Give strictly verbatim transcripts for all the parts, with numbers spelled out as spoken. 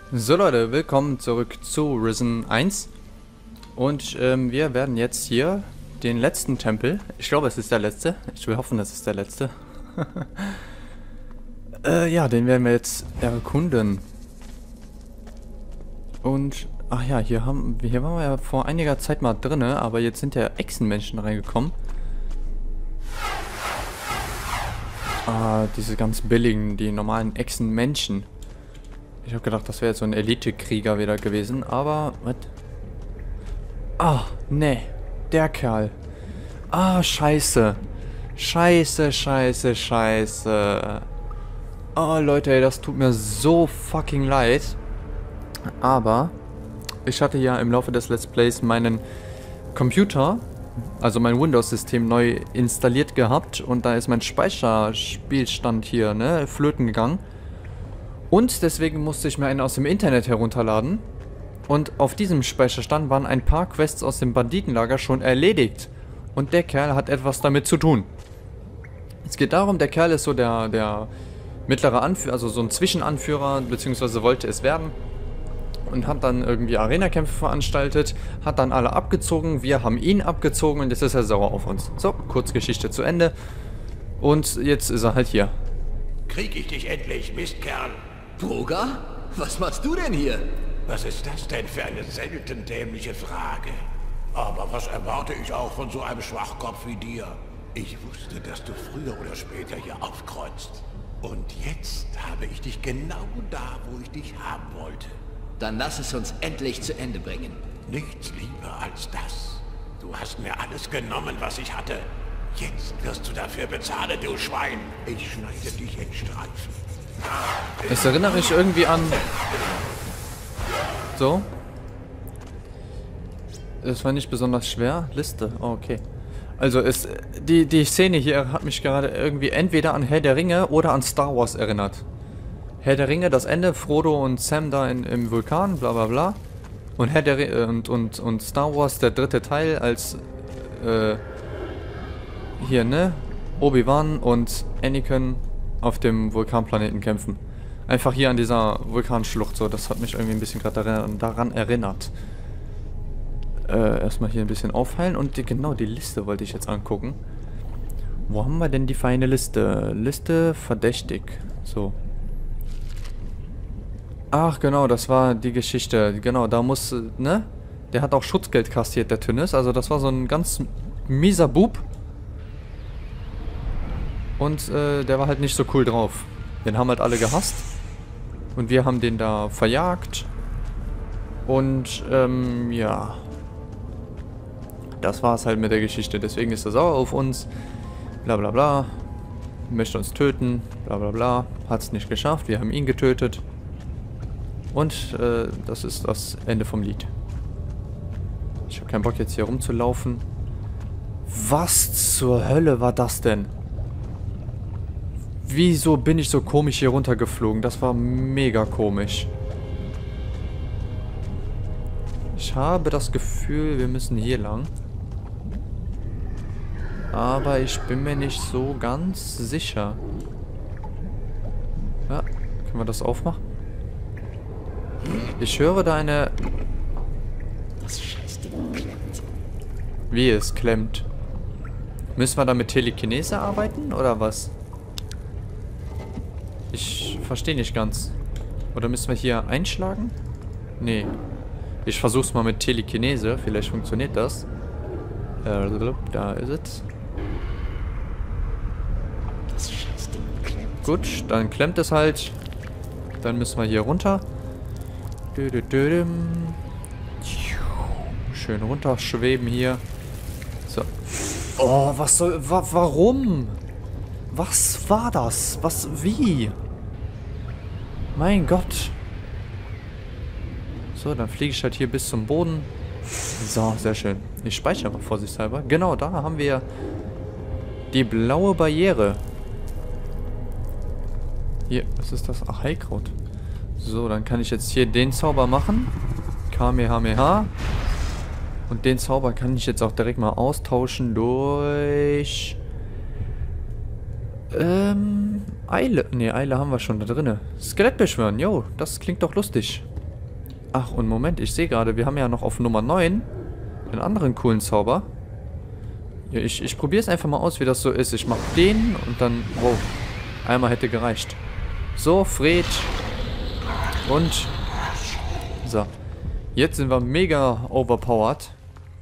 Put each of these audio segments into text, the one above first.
So Leute, willkommen zurück zu Risen eins. Und ähm, wir werden jetzt hier den letzten Tempel, ich glaube es ist der letzte, ich will hoffen, es ist der letzte. äh, ja, den werden wir jetzt erkunden. Und, ach ja, hier, haben, hier waren wir ja vor einiger Zeit mal drinne, aber jetzt sind ja Echsenmenschen reingekommen. Ah, diese ganz billigen, die normalen Echsenmenschen. Ich habe gedacht, das wäre jetzt so ein Elite-Krieger wieder gewesen, aber... Was? Ah, ne. Der Kerl. Ah, scheiße. Scheiße, scheiße, scheiße. Oh, Leute, ey, das tut mir so fucking leid. Aber ich hatte ja im Laufe des Let's Plays meinen Computer, also mein Windows-System, neu installiert gehabt. Und da ist mein Speicherspielstand hier, ne, flöten gegangen. Und deswegen musste ich mir einen aus dem Internet herunterladen. Und auf diesem Speicherstand waren ein paar Quests aus dem Banditenlager schon erledigt. Und der Kerl hat etwas damit zu tun. Es geht darum, der Kerl ist so der, der mittlere Anführer, also so ein Zwischenanführer, beziehungsweise wollte es werden. Und hat dann irgendwie Arena-Kämpfe veranstaltet, hat dann alle abgezogen, wir haben ihn abgezogen und jetzt ist er sauer auf uns. So, Kurzgeschichte zu Ende. Und jetzt ist er halt hier. Krieg ich dich endlich, Mistkerl? Boga? Was machst du denn hier? Was ist das denn für eine selten dämliche Frage? Aber was erwarte ich auch von so einem Schwachkopf wie dir? Ich wusste, dass du früher oder später hier aufkreuzt. Und jetzt habe ich dich genau da, wo ich dich haben wollte. Dann lass es uns endlich zu Ende bringen. Nichts lieber als das. Du hast mir alles genommen, was ich hatte. Jetzt wirst du dafür bezahlen, du Schwein. Ich schneide dich in Streifen. Es erinnert mich irgendwie an... So. Es war nicht besonders schwer. Liste. Oh, okay. Also es, die, die Szene hier hat mich gerade irgendwie entweder an Herr der Ringe oder an Star Wars erinnert. Herr der Ringe, das Ende, Frodo und Sam da in, im Vulkan, bla bla bla. Und Herr der Ringe, und, und, und Star Wars, der dritte Teil, als äh, hier, ne? Obi-Wan und Anakin auf dem Vulkanplaneten kämpfen. Einfach hier an dieser Vulkanschlucht, so, das hat mich irgendwie ein bisschen gerade daran, daran erinnert. Äh, erstmal hier ein bisschen aufheilen und die, genau die Liste wollte ich jetzt angucken. Wo haben wir denn die feine Liste? Liste verdächtig. So. Ach genau, das war die Geschichte. Genau, da muss, ne? Der hat auch Schutzgeld kassiert, der Tünnes. Also das war so ein ganz mieser Bub. Und äh, der war halt nicht so cool drauf. Den haben halt alle gehasst. Und wir haben den da verjagt. Und, ähm, ja. Das war's halt mit der Geschichte. Deswegen ist er sauer auf uns. Bla bla bla. Möchte uns töten. Bla bla bla. Hat's nicht geschafft. Wir haben ihn getötet. Und, äh, das ist das Ende vom Lied. Ich habe keinen Bock jetzt hier rumzulaufen. Was zur Hölle war das denn? Wieso bin ich so komisch hier runtergeflogen? Das war mega komisch. Ich habe das Gefühl, wir müssen hier lang. Aber ich bin mir nicht so ganz sicher. Ja, können wir das aufmachen? Ich höre da eine... Das Scheißding klemmt. Wie es klemmt. Müssen wir da mit Telekinese arbeiten oder was? Ich verstehe nicht ganz. Oder müssen wir hier einschlagen? Nee. Ich versuch's mal mit Telekinese. Vielleicht funktioniert das. Äh, da ist es. Das Scheißding klemmt. Gut, dann klemmt es halt. Dann müssen wir hier runter. Schön runterschweben hier. So. Oh, was soll... Wa warum? Was war das? Was... Wie? Mein Gott. So, dann fliege ich halt hier bis zum Boden. So, sehr schön. Ich speichere mal vorsichtshalber. Genau, da haben wir die blaue Barriere. Hier, was ist das? Ach, Heilkraut. So, dann kann ich jetzt hier den Zauber machen. Kamehameha. Und den Zauber kann ich jetzt auch direkt mal austauschen durch... Ähm... Eile. Ne, Eile haben wir schon da drinne. Skelett beschwören. Jo, das klingt doch lustig. Ach, und Moment, ich sehe gerade, wir haben ja noch auf Nummer neun einen anderen coolen Zauber. Ja, ich, ich probiere es einfach mal aus, wie das so ist. Ich mache den und dann... Wow, einmal hätte gereicht. So, Fred. Und... So. Jetzt sind wir mega overpowered.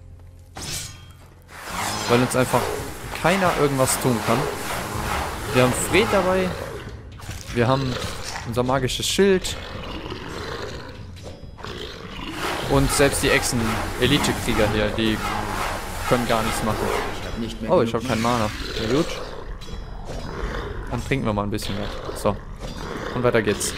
Weil uns einfach keiner irgendwas tun kann. Wir haben Fred dabei. Wir haben unser magisches Schild. Und selbst die Echsen-Elite-Krieger hier, die können gar nichts machen. Oh, ich habe keinen Mana. Ja, gut. Dann trinken wir mal ein bisschen was. So. Und weiter geht's.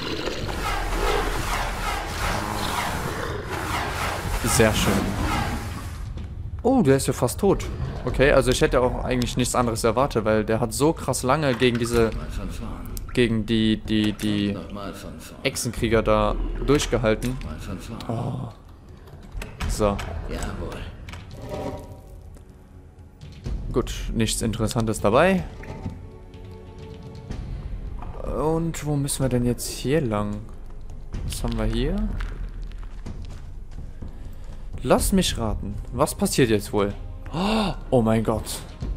Sehr schön. Oh, der ist ja fast tot. Okay, also ich hätte auch eigentlich nichts anderes erwartet, weil der hat so krass lange gegen diese... gegen die, die, die Echsenkrieger da durchgehalten. Oh. So. Gut, nichts Interessantes dabei. Und wo müssen wir denn jetzt hier lang? Was haben wir hier? Lass mich raten. Was passiert jetzt wohl? Oh mein Gott.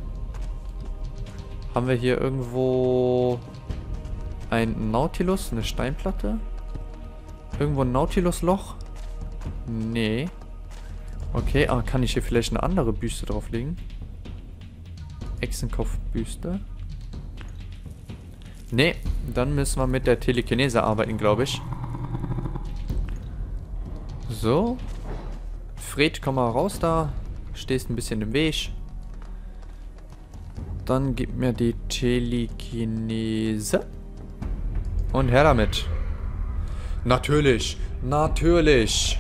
Haben wir hier irgendwo ein Nautilus, eine Steinplatte? Irgendwo ein Nautilus-Loch? Nee. Okay, ah, kann ich hier vielleicht eine andere Büste drauflegen? Echsenkopfbüste? Nee, dann müssen wir mit der Telekinese arbeiten, glaube ich. So. Fred, komm mal raus da. Stehst ein bisschen im Weg. Dann gib mir die Telekinese. Und her damit. Natürlich. Natürlich.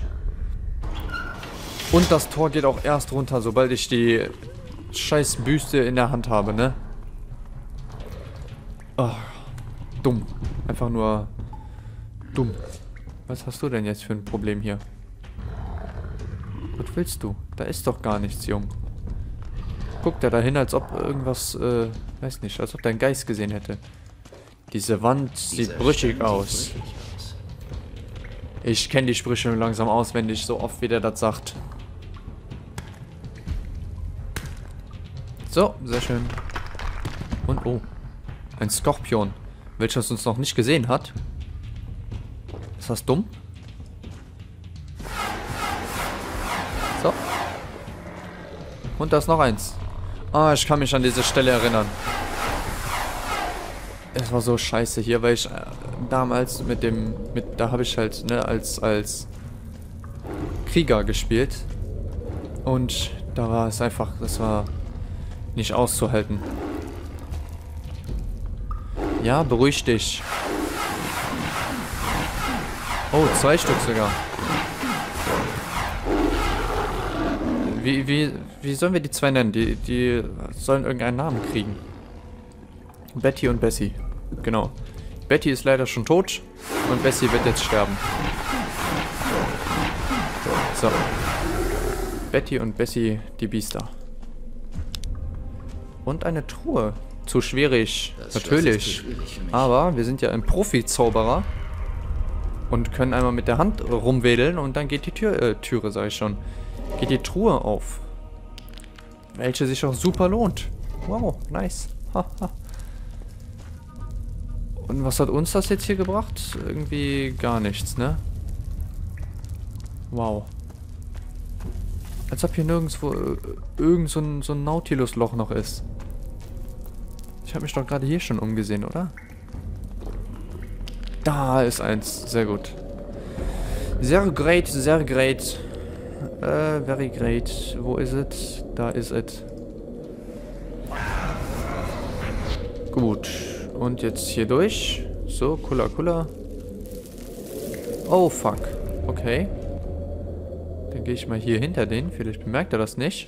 Und das Tor geht auch erst runter, sobald ich die scheiß Büste in der Hand habe, ne? Oh, dumm. Einfach nur dumm. Was hast du denn jetzt für ein Problem hier? Was willst du? Da ist doch gar nichts, Jung. Guckt er dahin, als ob irgendwas, äh, weiß nicht, als ob dein Geist gesehen hätte. Diese Wand sieht brüchig aus. Ich kenne die Sprüche langsam auswendig, so oft wie der das sagt. So, sehr schön. Und, oh, ein Skorpion, welches uns noch nicht gesehen hat. Ist das dumm? So. Und da ist noch eins. Ah, ich kann mich an diese Stelle erinnern. Es war so scheiße hier, weil ich äh, damals mit dem, mit, da habe ich halt, ne, als, als Krieger gespielt. Und da war es einfach, das war nicht auszuhalten. Ja, beruhig dich. Oh, zwei Stück sogar. Wie, wie, wie sollen wir die zwei nennen? Die, die sollen irgendeinen Namen kriegen. Betty und Bessie. Genau. Betty ist leider schon tot und Bessie wird jetzt sterben. So. Betty und Bessie, die Biester. Und eine Truhe. Zu schwierig. Das natürlich. Zu schwierig für mich. Aber wir sind ja ein Profi-Zauberer. Und können einmal mit der Hand rumwedeln und dann geht die Tür, äh, Türe, sag ich schon. Geht die Truhe auf. Welche sich auch super lohnt. Wow, nice. Haha. Und was hat uns das jetzt hier gebracht? Irgendwie gar nichts, ne? Wow. Als ob hier nirgendwo äh, irgend so ein, so ein Nautilus-Loch noch ist. Ich habe mich doch gerade hier schon umgesehen, oder? Da ist eins. Sehr gut. Sehr great, sehr great. Äh, very great. Wo ist es? Da ist es. Gut. Und jetzt hier durch. So, cooler, cooler. Oh, fuck. Okay. Dann gehe ich mal hier hinter den. Vielleicht bemerkt er das nicht.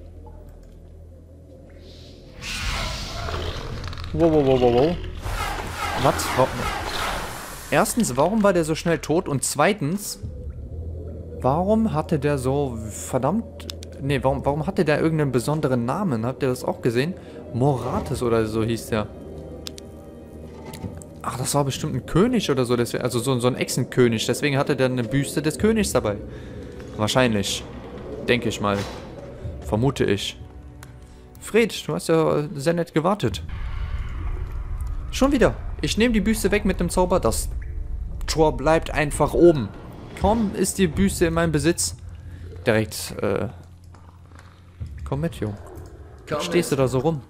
Wow, wow, wow, wow, wow. Was? Warum? Erstens, warum war der so schnell tot? Und zweitens, warum hatte der so verdammt... Nee, warum, warum hatte der irgendeinen besonderen Namen? Habt ihr das auch gesehen? Morates oder so hieß der. Ach, das war bestimmt ein König oder so. Deswegen, also so, so ein Echsenkönig. Deswegen hatte der eine Büste des Königs dabei. Wahrscheinlich. Denke ich mal. Vermute ich. Fred, du hast ja sehr nett gewartet. Schon wieder. Ich nehme die Büste weg mit dem Zauber. Das Tor bleibt einfach oben. Kaum ist die Büste in meinem Besitz. Direkt, äh... Komm mit, Junge. Komm Stehst mit. du da so rum?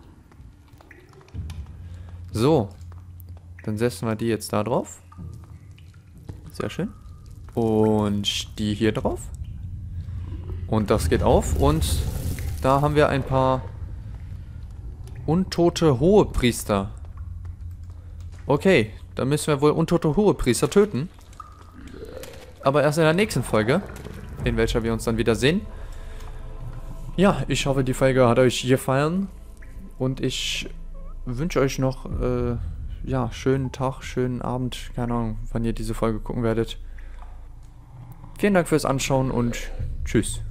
So. Dann setzen wir die jetzt da drauf. Sehr schön. Und die hier drauf. Und das geht auf. Und da haben wir ein paar untote Hohepriester. Okay, dann müssen wir wohl untote Hohepriester töten. Aber erst in der nächsten Folge, in welcher wir uns dann wieder sehen. Ja, ich hoffe, die Folge hat euch gefallen. Und ich wünsche euch noch, äh, ja, schönen Tag, schönen Abend. Keine Ahnung, wann ihr diese Folge gucken werdet. Vielen Dank fürs Anschauen und tschüss.